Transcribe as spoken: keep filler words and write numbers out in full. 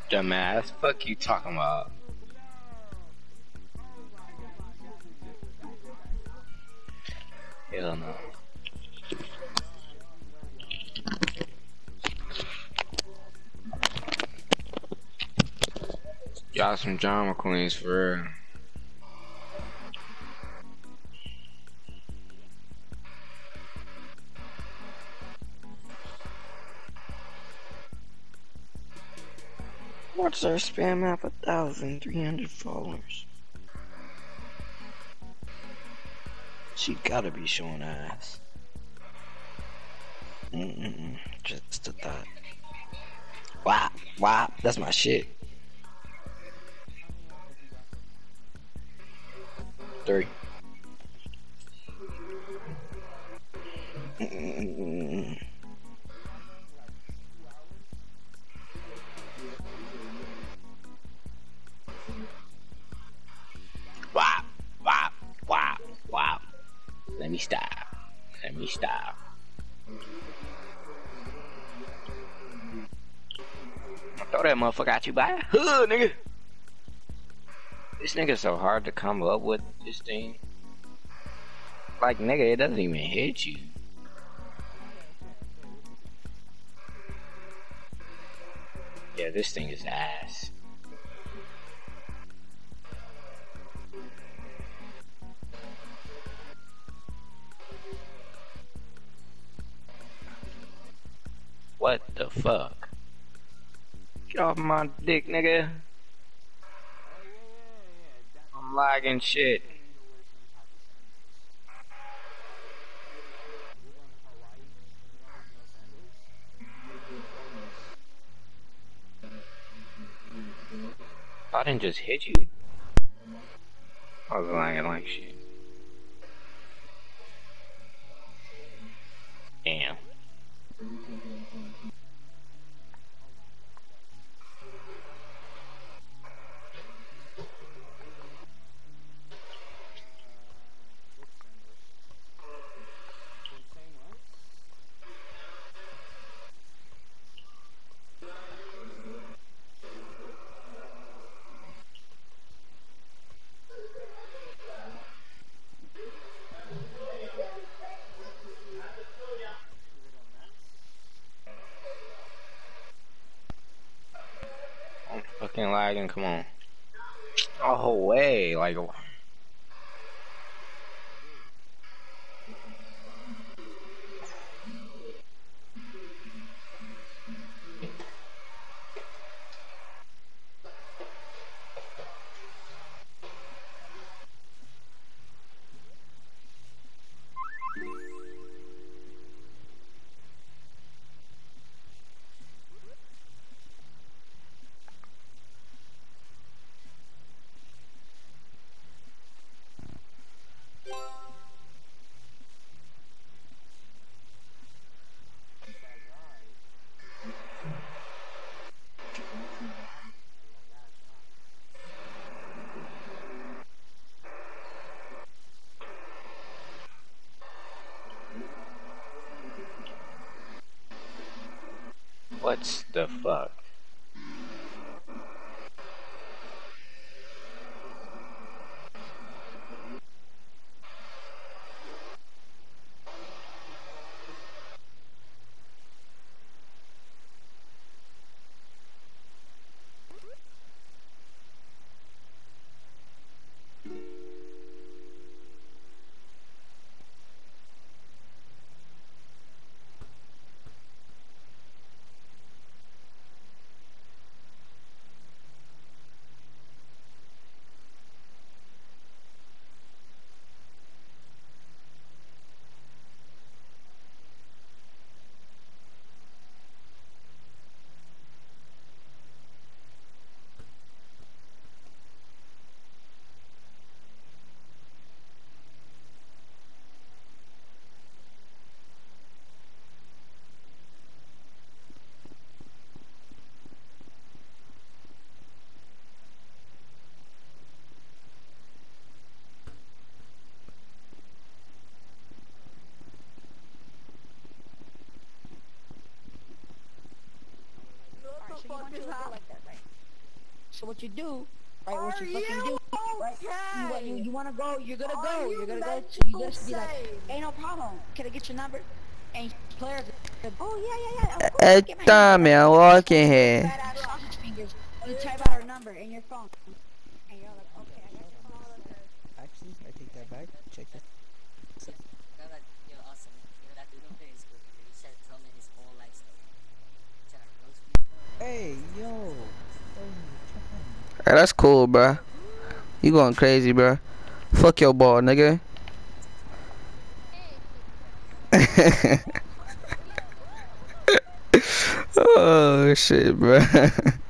Dumbass, fuck you talking about? Hell no. Y'all some drama queens for real. What's our spam app? A thousand three hundred followers. She gotta be showing ass. Mm-mm-mm. Just a thought. Wow, wow, that's my shit. Three. Mm-mm-mm. Wow, wow, wow, wow. Let me stop. Let me stop. Throw that motherfucker at you, bye. Huh, nigga. This nigga so hard to come up with this thing. Like, nigga, it doesn't even hit you. Yeah, this thing is ass. What the fuck? Get off my dick, nigga. I'm lagging shit. I didn't just hit you. I was lagging like shit. Damn. I'm fucking lagging, come on. Oh, way, like... What the fuck? So you want to do it like that, right? So what you do, right? Are What you you fucking do, right? You want you, okay? you wanna go? You're gonna Are go. you You're gonna go. To, you mental just be like, sane? ain't no problem. Can I get your number? And player, goes, oh yeah, yeah, yeah. Of course, get my Eita, number. man, And that's walking when you do here. fat ass sausage fingers. You Big type out her back. number in your phone, and you're like, okay, I got your phone number. Actually, I take that back. Check this. Hey, yo. Oh, Hey, that's cool, bruh. You going crazy, bruh. Fuck your ball, nigga. Oh, shit, bruh.